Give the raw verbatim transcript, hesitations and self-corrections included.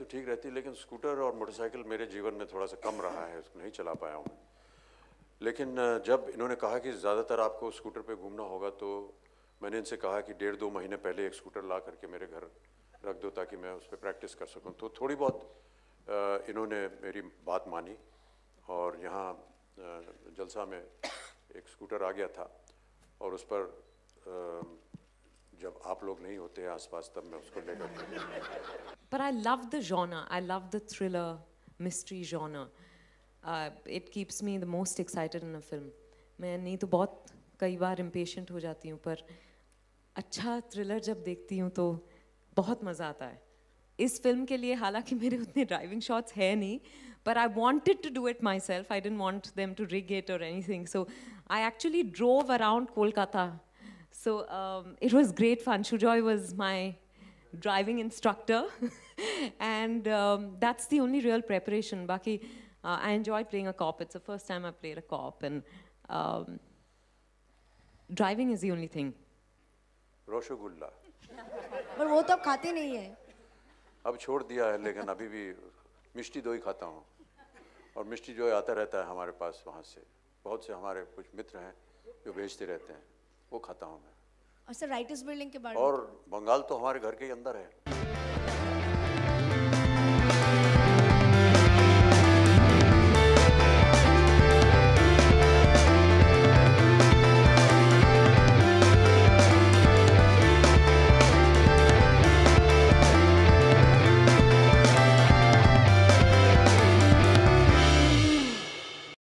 ठीक रहती, लेकिन स्कूटर और मोटरसाइकिल मेरे जीवन में थोड़ा सा कम रहा है, उसको नहीं चला पाया हूँ। लेकिन जब इन्होंने कहा कि ज़्यादातर आपको स्कूटर पे घूमना होगा, तो मैंने इनसे कहा कि डेढ़ दो महीने पहले एक स्कूटर ला करके मेरे घर रख दो ताकि मैं उस पर प्रैक्टिस कर सकूं। तो थोड़ी बहुत इन्होंने मेरी बात मानी और यहाँ जलसा में एक स्कूटर आ गया था और उस पर जब आप लोग नहीं होते हैं आसपास तब मैं उसको लेकर। But I love the genre. I love the thriller, mystery genre. Uh, it keeps me the most excited in a film. मैं नहीं तो बहुत कई बार impatient हो जाती हूँ, पर अच्छा thriller जब देखती हूँ तो बहुत मज़ा आता है। इस फिल्म के लिए हालांकि मेरे उतने driving shots है नहीं, but I wanted to do it myself. I didn't want them to rig it or anything. So I actually drove around Kolkata. So um, it was great fun. Shujoy was my driving instructor, and um, that's the only real preparation. Baki, uh, I enjoy playing a cop. It's the first time I played a cop, and um, driving is the only thing. Rasgulla. पर वो तो अब खाते नहीं है। अब छोड़ दिया है, लेकिन अभी भी मिष्टी दोई खाता हूँ और मिष्टी दोई आता रहता है हमारे पास वहाँ से। बहुत से हमारे कुछ मित्र हैं जो भेजते रहते हैं, वो खाता हूँ मैं। और सर राइटर्स बिल्डिंग के बारे में? और बंगाल तो हमारे घर के ही अंदर है।